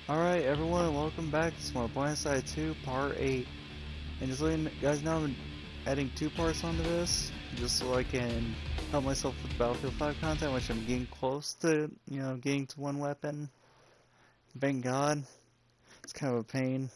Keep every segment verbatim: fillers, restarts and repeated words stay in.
Alright everyone, welcome back to more PlanetSide two Part eight. And just letting you guys know, I'm adding two parts onto this, just so I can help myself with Battlefield five content, which I'm getting close to, you know, getting to one weapon. Thank God. It's kind of a pain.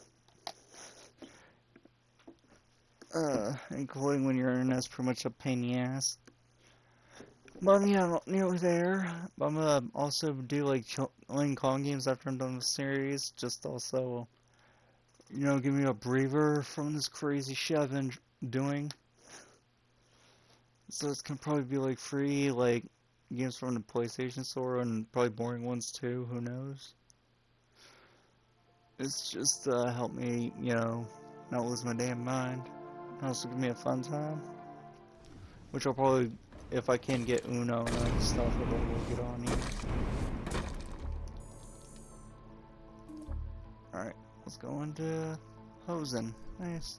Uh, including when you're in, that's pretty much a pain in the ass. But yeah, I'm nearly there. I'm gonna also do like chilling calling games after I'm done with the series, just also, you know, give me a breather from this crazy shit I've been doing. So it's gonna probably be like free, like, games from the PlayStation Store, and probably boring ones too, who knows. It's just uh, help me, you know, not lose my damn mind. Also give me a fun time. Which I'll probably, if I can get Uno and stuff, I'll probably get on here. Alright, let's go into Hosen. Nice.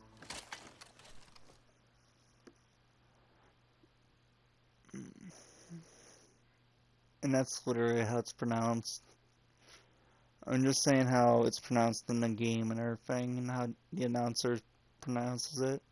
And that's literally how it's pronounced. I'm just saying how it's pronounced in the game and everything, and how the announcer pronounces it.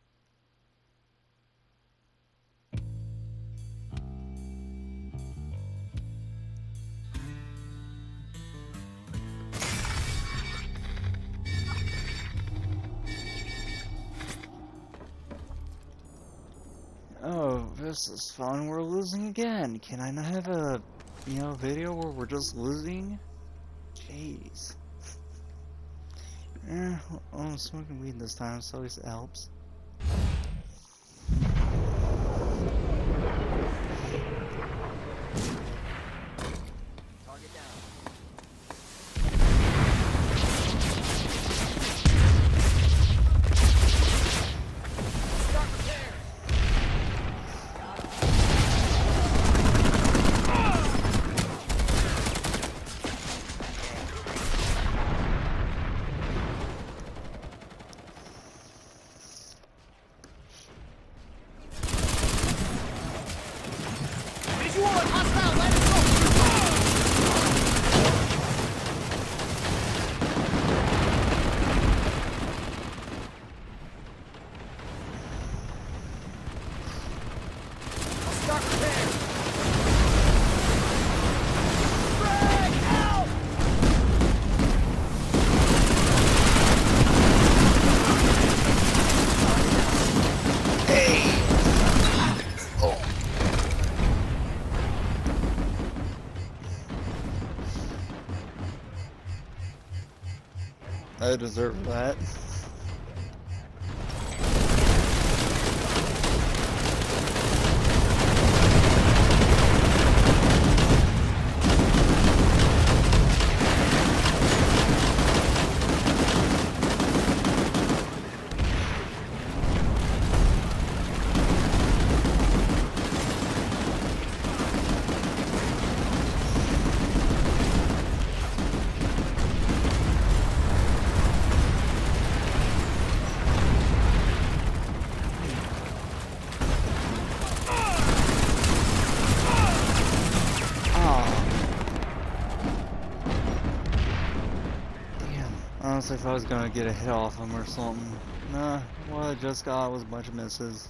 Oh, this is fun. We're losing again. Can I not have a, you know, video where we're just losing? Jeez. Eh, well, I'm smoking weed this time, so at least it helps. I deserve that. Honestly, if I was gonna get a hit off him or something. Nah, what I just got was a bunch of misses.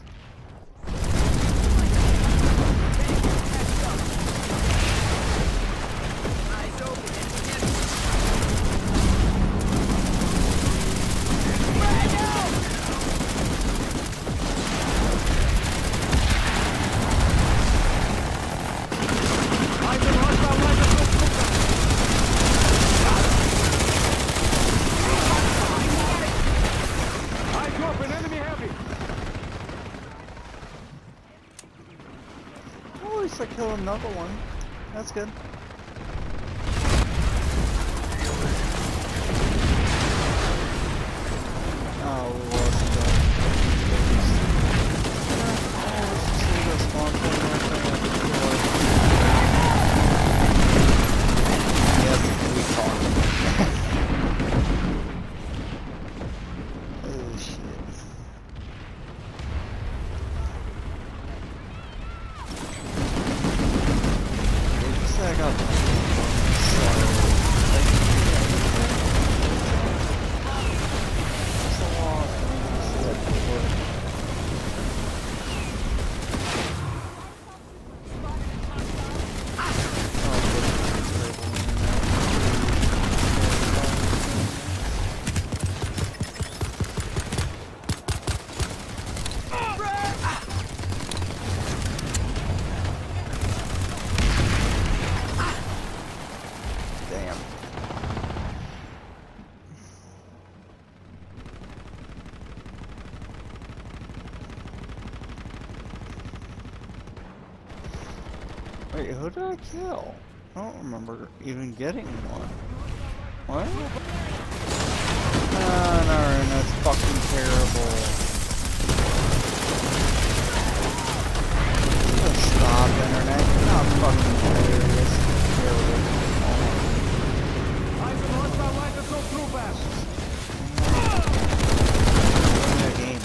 I killed another one. That's good. Oh, we lost the dog. Yes, we caught him. Oh shit. I got Wait, who did I kill? I don't remember even getting one. What? Ah, no, that's fucking terrible. Just stop, internet. You're not fucking hilarious. Terrible. I can watch my light as so true back. Game.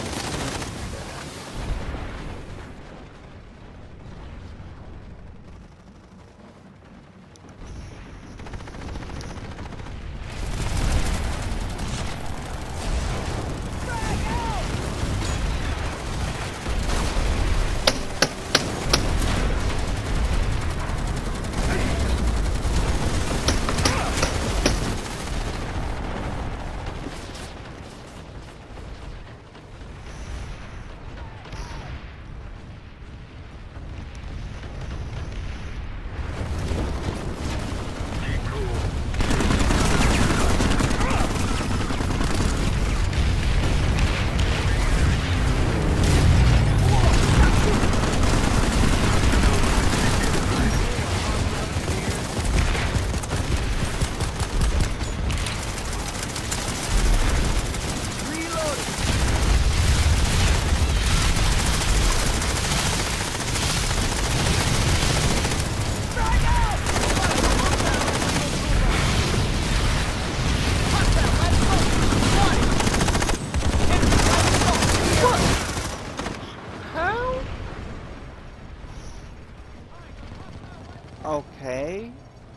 Okay.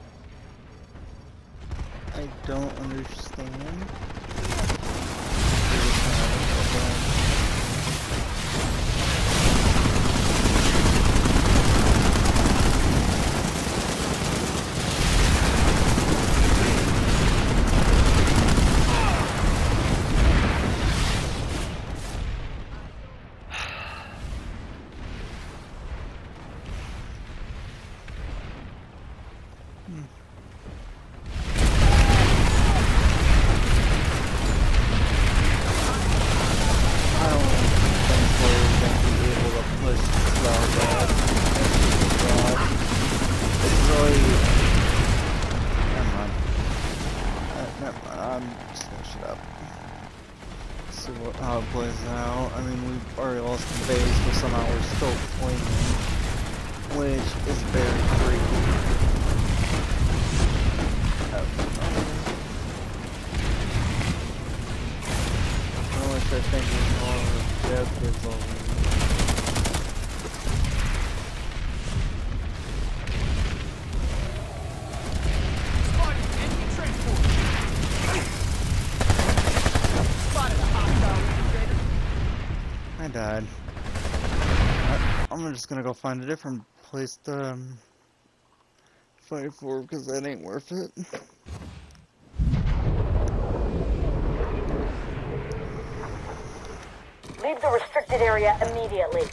I don't understand. How it plays out. I mean, we've already lost the base, but somehow we're still clinging, which is very creepy. I wish I think there's more objectives already. I died. I, I'm just gonna go find a different place to um, fight for because that ain't worth it. Leave the restricted area immediately.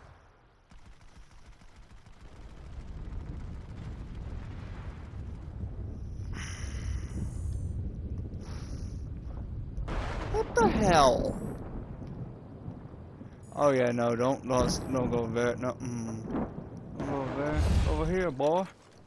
What the hell? Oh yeah, no, don't, don't, don't go there. No, mm. Don't go there. Over here, boy.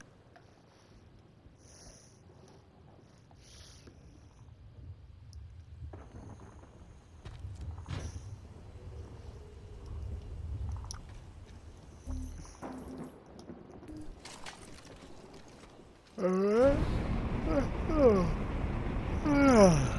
Alright. Oh. Oh.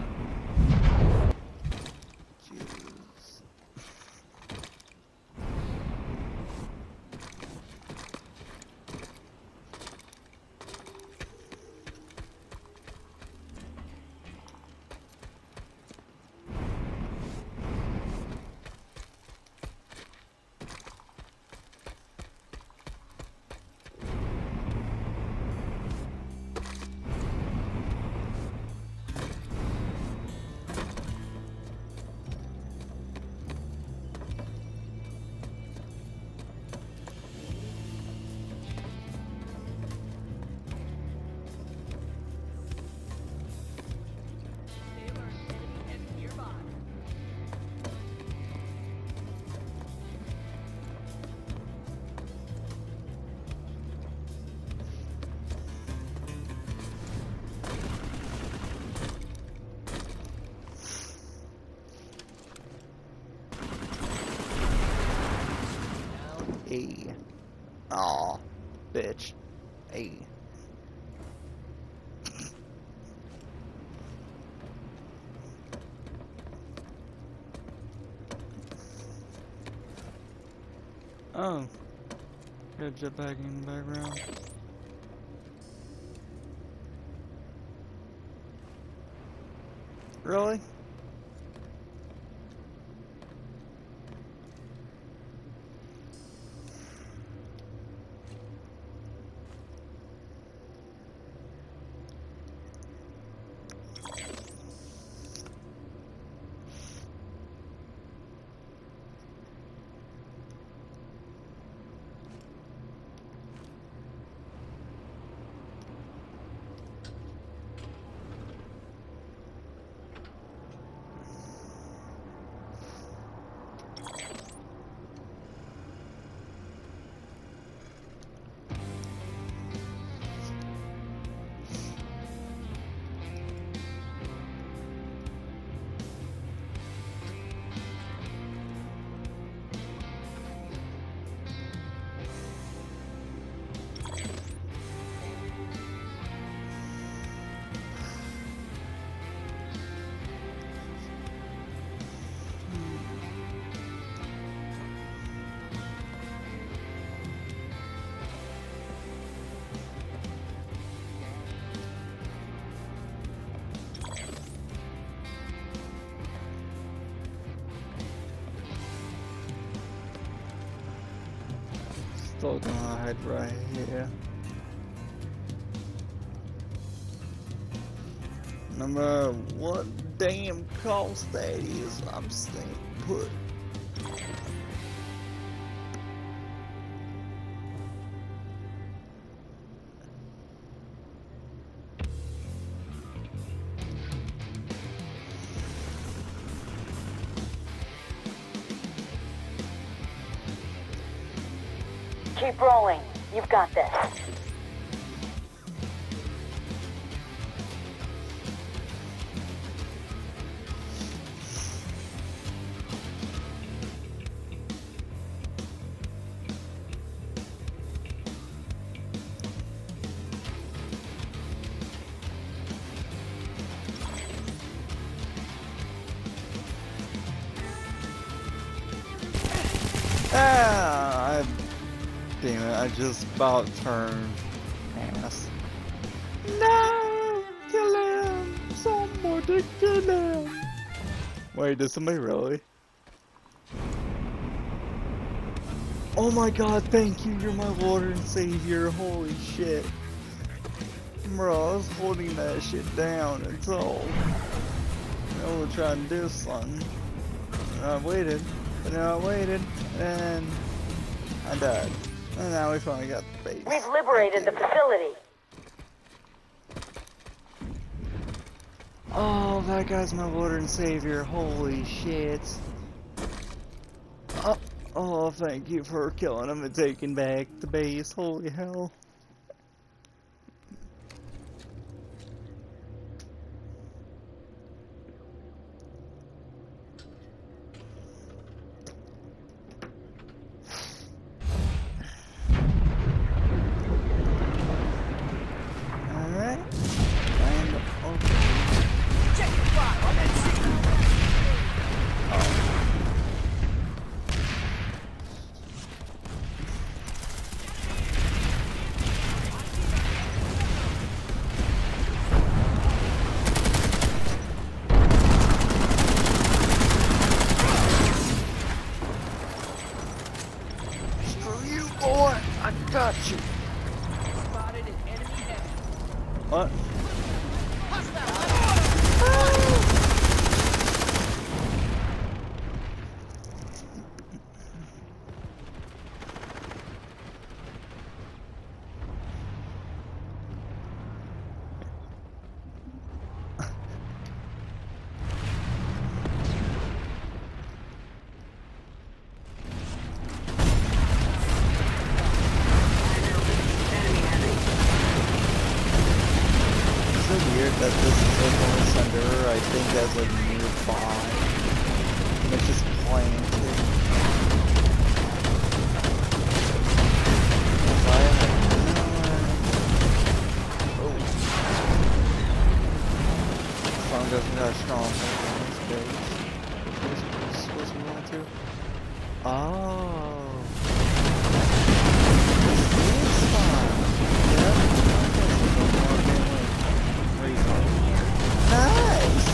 E. Aw, bitch. E. Oh. Got a jetpack in the background. Really? Still gonna hide right here. No matter what damn cost that is, I'm staying put. Keep rolling. You've got this. Ah, I, damn it, I just about turned ass. No! Kill him! Somebody kill him! Wait, did somebody really? Oh my god, thank you, you're my Lord and Savior, holy shit. Bro, I was holding that shit down until I was trying to do something. And I waited, and then I waited, and I died. And now we finally got the base. We've liberated the facility. Oh, that guy's my Lord and Savior, holy shit. Oh, oh, thank you for killing him and taking back the base, holy hell. Got you. Spotted an enemy head. What? That this is only Thunder, I think that's like nearby. It's just planted. Strong doesn't got a strong hold on his base. What's he supposed to be going to? Oh. This spot. Yep. Where you going? Nice!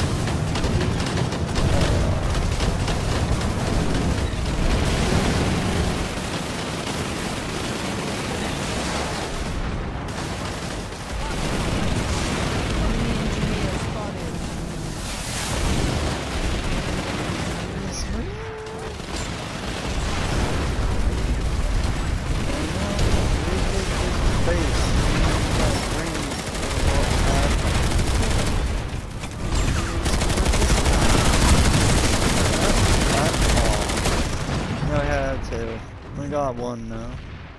We got one now.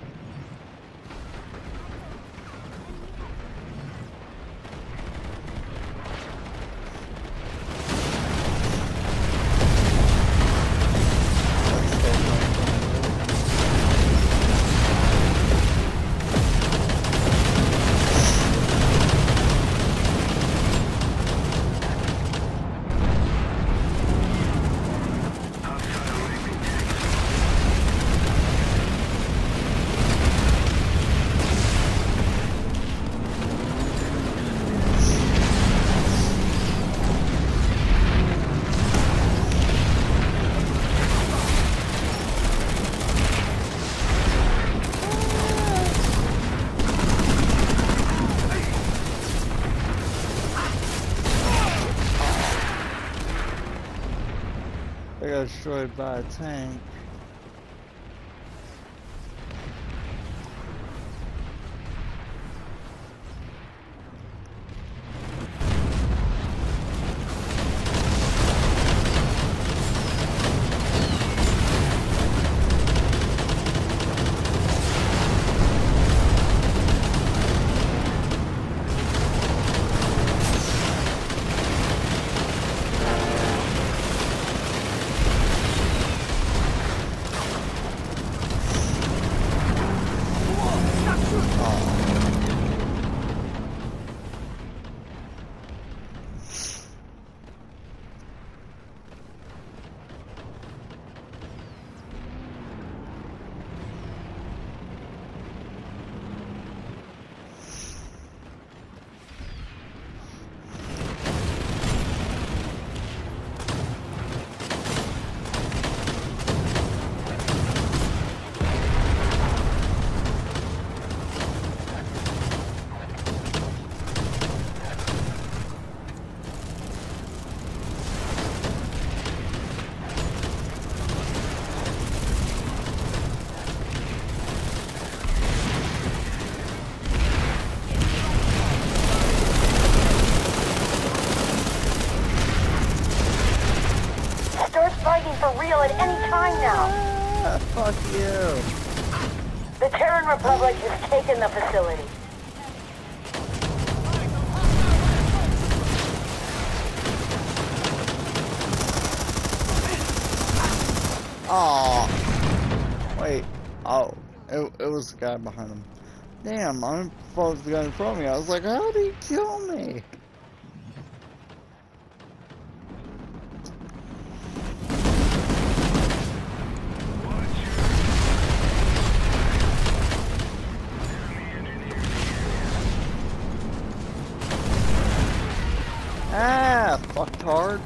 I got destroyed by a tank. Fighting for real at any time now. Ah, fuck you. The Terran Republic has taken the facility. Oh. Wait. Oh. It, it was the guy behind him. Damn, I thought it was the guy in front of me. I was like, how did he kill me? Ah, fucked hard.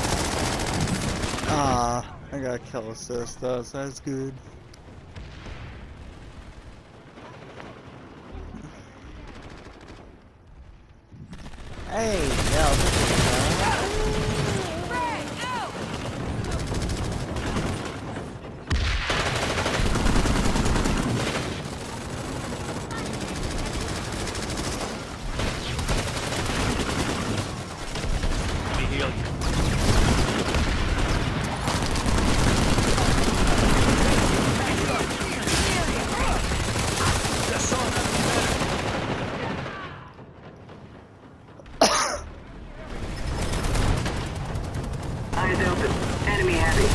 Ah, I got kill assist though, so that's good. Hey, yeah, I'll take it. Frag, out! Let me heal you. Eyes open. Enemy heavy.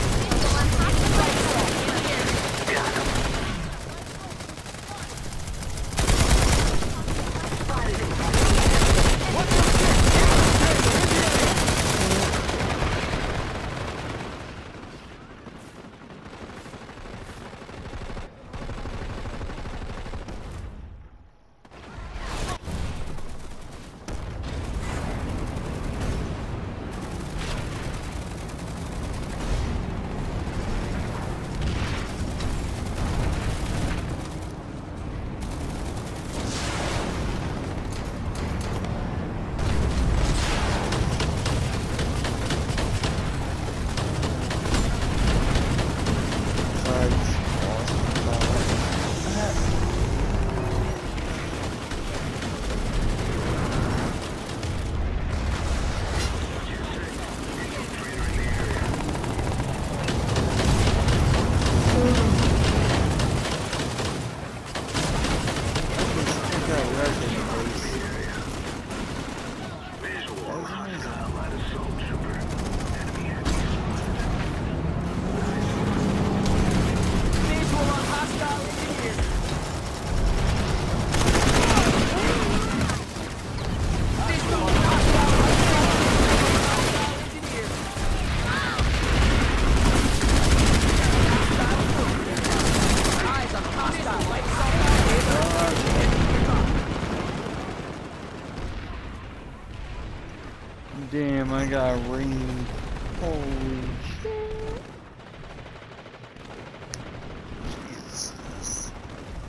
Got him. Spotted him. Visual on hostile engineer. Visual on hostile engineer. Eyes on hostile light Damn, I got ring. Holy shit. Jesus.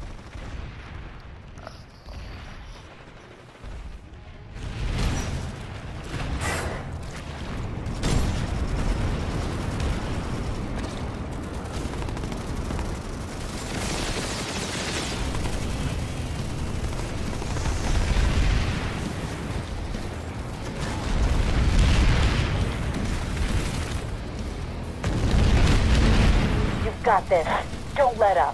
You've got this. Don't let up.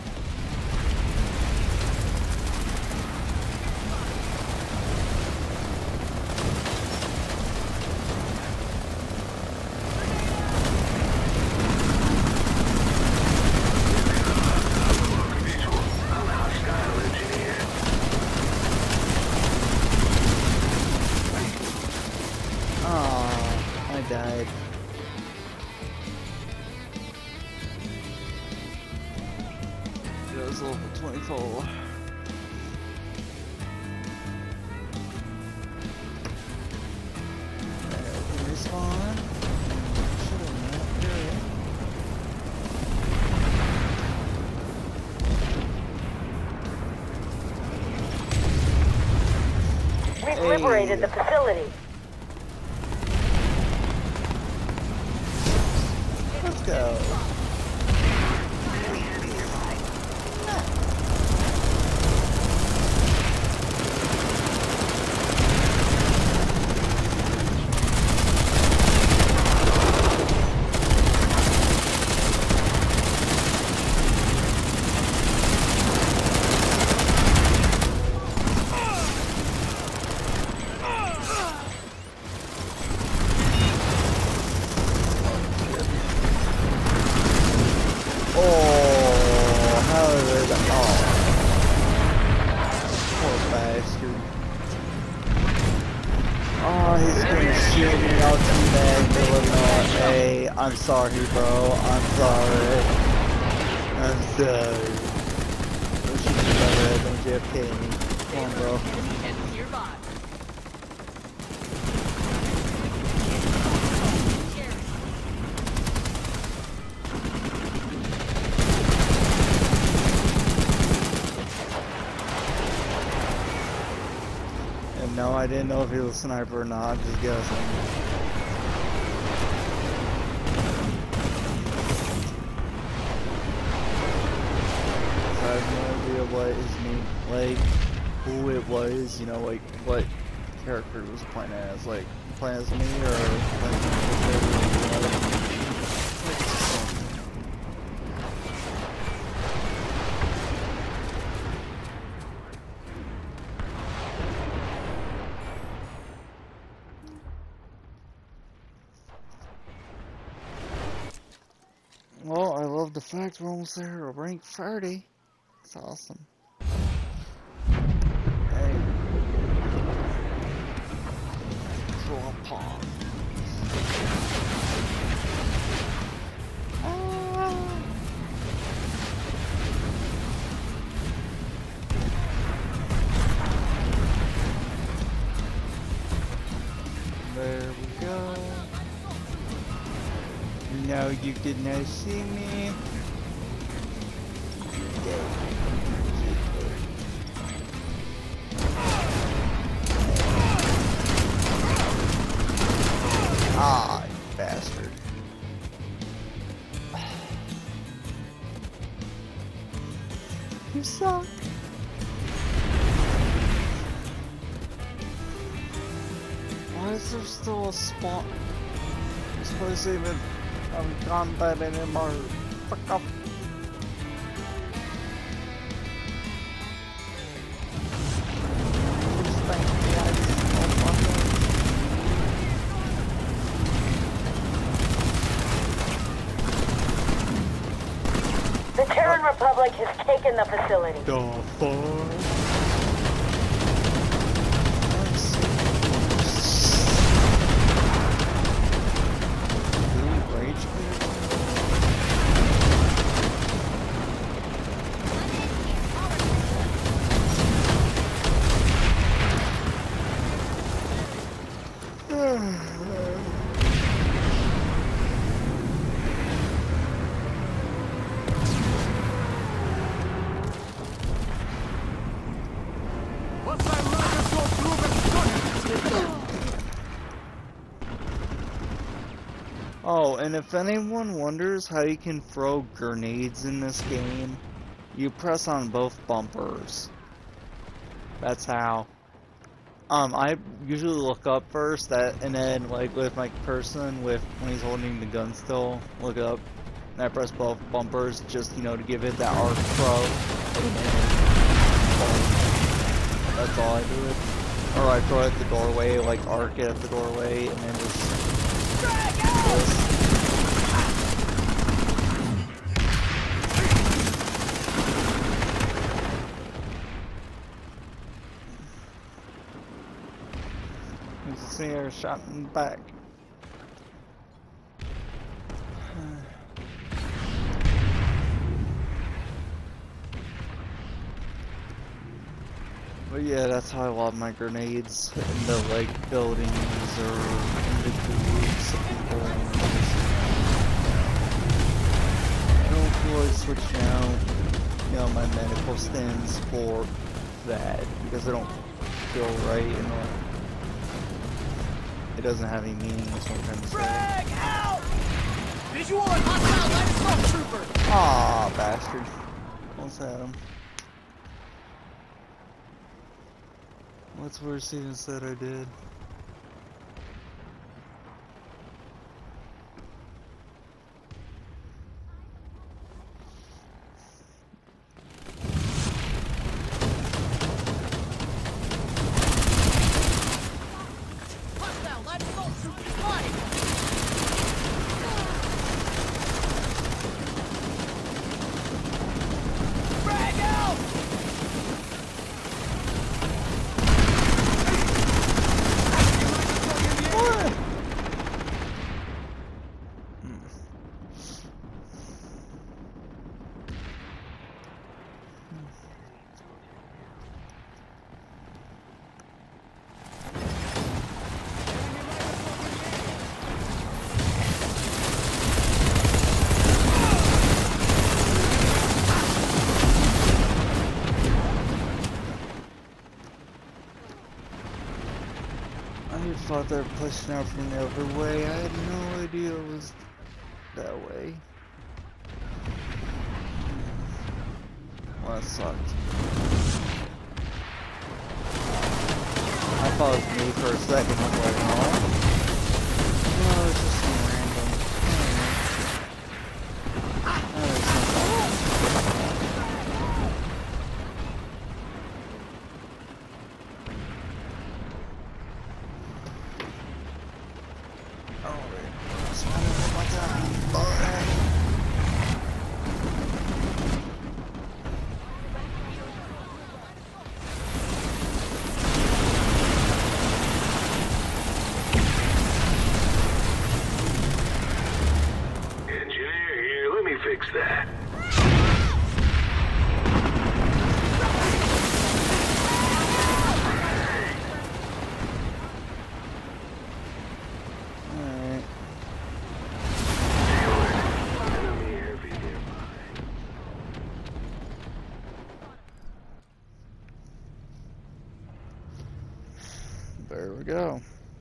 Oh, I died. It was level twenty-four. Alright, respawn. Should have not period. We've Hey. liberated the facility. Let's go. Oh, how did I? Oh, poor bastard. Oh, he's gonna shoot me out too bad, Illinois. Hey, I'm sorry, bro. I'm sorry. I'm sorry. Don't shoot me by red. Don't J F K me. Come on, bro. enemy head nearby. I have no I didn't know if he was a sniper or not, I'm just guessing. I have no idea what his name, like, who it was, you know, like, what character he was playing as, like, playing as me or playing as Well, I love the fact we're almost there, we're rank thirty. It's awesome. Hey. Drop off. Ah. There we go. No, you did not see me. Ah, you bastard. You suck. Why is there still a spawn? This place even I'm combat anymore. Fuck off. The Terran Republic has taken the facility. The fuck? Oh, and if anyone wonders how you can throw grenades in this game, you press on both bumpers. That's how. Um, I usually look up first, that, and then, like, with my person, with when he's holding the gun still, look up, and I press both bumpers, just, you know, to give it that arc throw. And that's all I do it. Or I throw it at the doorway, like, arc it at the doorway, and then just... This. See her shot in the back. But yeah, that's how I lob my grenades in the like buildings or in the groups of people. I don't feel like switching out, you know, my medical stands for that because I don't feel right and all. It doesn't have any meaning, is what I'm trying to say. Frag out! Visual and hostile light assault trooper! Aw, bastard. Almost had him. What's worse even said I did? thought they were pushing out from the other way. I had no idea it was that way. Well, that sucked. I thought it was me for a second. I was like, oh. No, it's just some random. I don't know. That makes sense. Fix that. Alright. Enemy heavy nearby. There we go.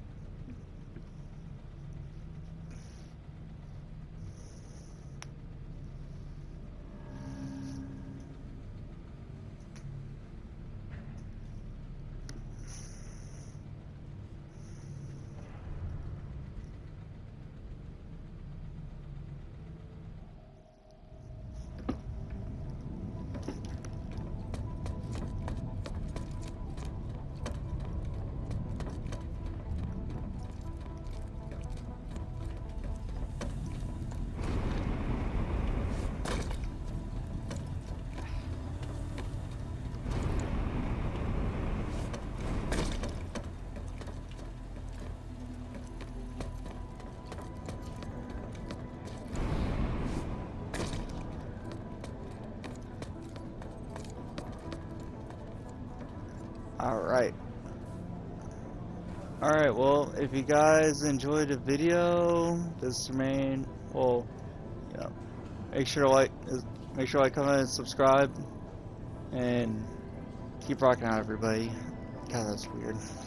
Alright. Alright, well, if you guys enjoyed the video, this remain, well, you know, make sure to like, make sure to like, comment, and subscribe, and keep rocking out, everybody. God, that's weird.